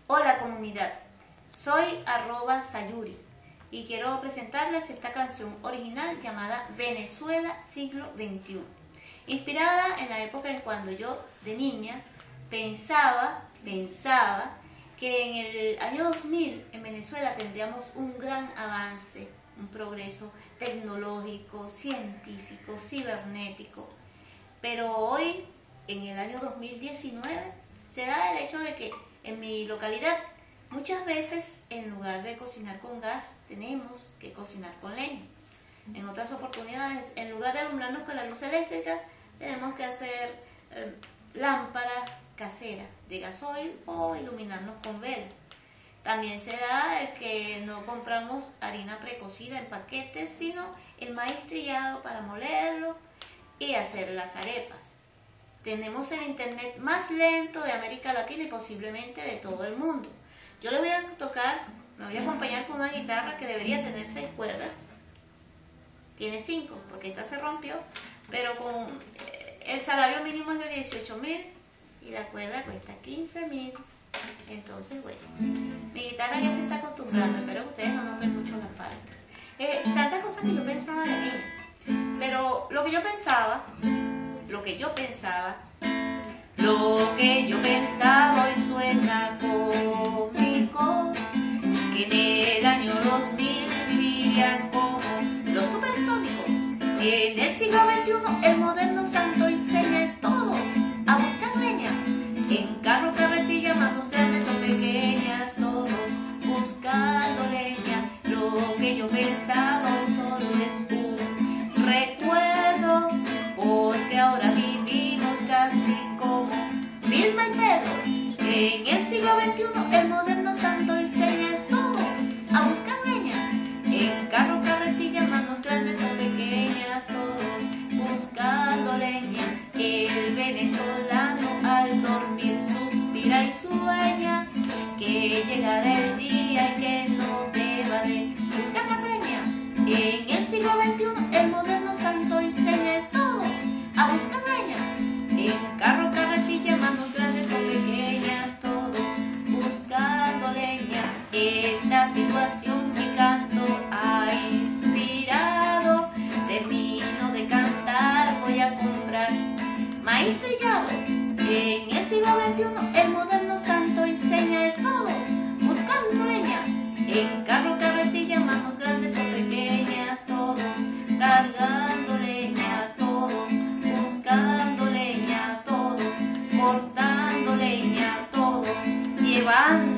Hola comunidad, soy @Sayuri y quiero presentarles esta canción original llamada Venezuela siglo XXI, inspirada en la época en cuando yo de niña pensaba que en el año 2000 en Venezuela tendríamos un gran avance, un progreso tecnológico, científico, cibernético, pero hoy en el año 2019 se da el hecho de que en mi localidad muchas veces en lugar de cocinar con gas tenemos que cocinar con leña. En otras oportunidades, en lugar de alumbrarnos con la luz eléctrica, tenemos que hacer lámparas caseras de gasoil o iluminarnos con vela. También se da el que no compramos harina precocida en paquetes, sino el maíz trillado para molerlo y hacer las arepas. Tenemos el internet más lento de América Latina y posiblemente de todo el mundo. Yo le voy a tocar, me voy a acompañar con una guitarra que debería tener 6 cuerdas. Tiene 5, porque esta se rompió, pero con el salario mínimo es de 18.000 y la cuerda cuesta 15.000. Entonces, bueno, mi guitarra ya se está acostumbrando, espero que ustedes no noten mucho la falta. Tantas cosas que yo pensaba de niña, pero lo que yo pensaba hoy suena cómico, que en el año 2000 vivirían como los supersónicos. En el siglo XXI el moderno santo y seña es todos a buscar leña, en carro, carretilla, manos grandes o pequeñas, todos buscando leña. Lo que yo pensaba solo es un recuerdo, porque ahora vivimos casi como Vilma y Pedro. En el siglo XXI el moderno santo y seña es todos a buscar leña, en carro, carretilla, manos grandes o pequeñas, todos buscando leña. El venezolano al dormir suspira y sueña que llegará el día y que no deba de buscar más leña. En el siglo XXI el moderno santo y seña es todos a buscar leña, en carro, carretilla, manos grandes o pequeñas, todos buscando leña. Esta situación mi canto ha inspirado, termino de cantar, voy a comprar maíz trillado. En el siglo XXI el moderno santo y seña es todos buscando leña, en carro, carretilla, manos grandes o pequeñas, todos cargando leña, todos buscando leña, todos cortando leña, todos llevando